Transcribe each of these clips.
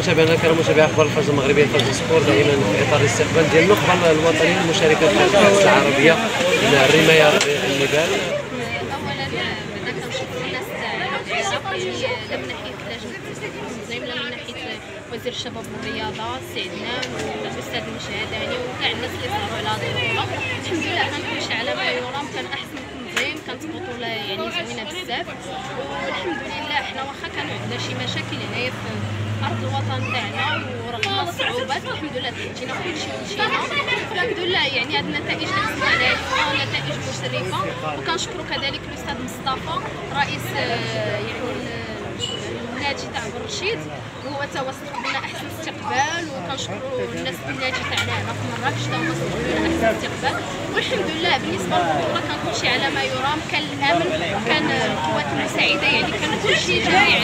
متابعينا الكرام متابعي اخبار الفرز المغربيه فرز سبور دائما في اطار الاستقبال ديال النخبه الوطنيه المشاركه في الكاس العربيه الرمايه النبال. اولا بعدا كنشكروا الناس العراقيه لا من ناحيه لجنه التنظيم لا من ناحيه وزير الشباب والرياضه سي عدنان والاستاذ المشهداني وكاع الناس اللي صاروا على هذه البطوله. الحمد لله كنمشي على ما يرام، كان احسن تنظيم، كانت بطوله يعني زوينه بزاف والحمد لله. حنا واخا كانوا عندنا شي مشاكل هنايا في ارض الوطن تاعنا ورغم الصعوبات الحمد لله تحدينا كلشي ومشينا الحمد لله. يعني هاد النتائج اللي وصلنا عليها نتائج مشرفه، وكنشكروا كذلك الاستاذ مصطفى رئيس يعني النادي تاع بن رشيد، وهو توصل لنا احسن استقبال، وكنشكروا الناس النادي تاعنا هنا في مراكش تا هما صوبوا لنا احسن استقبال. والحمد لله بالنسبه للبطوله كان كلشي على ما يرام، كان الامن، كان القوات المساعده، يعني كان كلشي جميع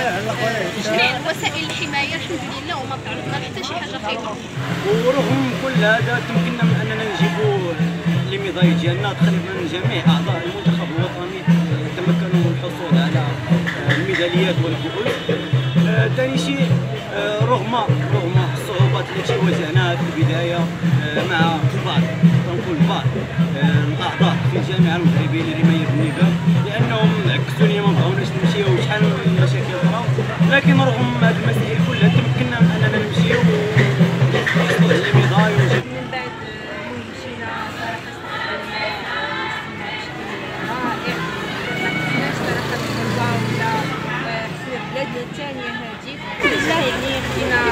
وسائل الحمايه الحمد لله، وما تعرضنا لحتى شي حاجه خايبه. ورغم كل هذا تمكننا من اننا نجيبوا لي ميداي ديالنا تقريبا جميع اعضاء المنتخب الوطني تمكنوا من الحصول على الميداليات والكؤوس. ثاني شيء رغم الصعوبات التي واجهناها في البدايه مع بعض الاعضاء في الجامعه المغربيه لرمايه النبال، لانهم عكسوا لي ما بغاوناش نمشيو وشحال من مشاكل اخرى، لكن رغم هذه المسائل كلها تمكنا من اننا نمشيو ونحصلوا على الميداي. من بعد مشينا صراحه رائع، ما كناش صراحه نرجع ولا حسنا بلادنا الثانيه هذه لا يعني خدينا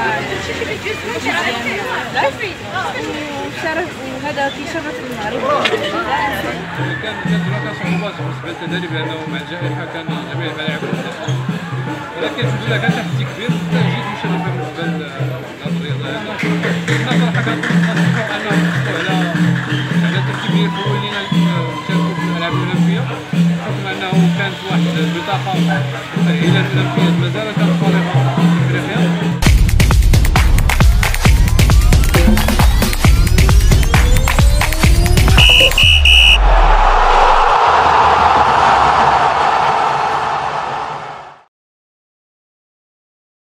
وهذا كيشرف المغرب. كانت هناك صعوبات بالنسبه للتدريب لانه مع الجائحه كان جميع الملاعب مغلقه، ولكن الحمد لله كان تحدي كبير وتجهيز مشرف بالنسبه لهذه الرياضه هذه. حنا صراحه كنطمحوا انهم يحصلوا على الترتيب ديال الاولين يشاركوا في الالعاب الاولمبيه، بحكم انه كانت واحد البطاقه مؤهله للاولمبياد مازال كانت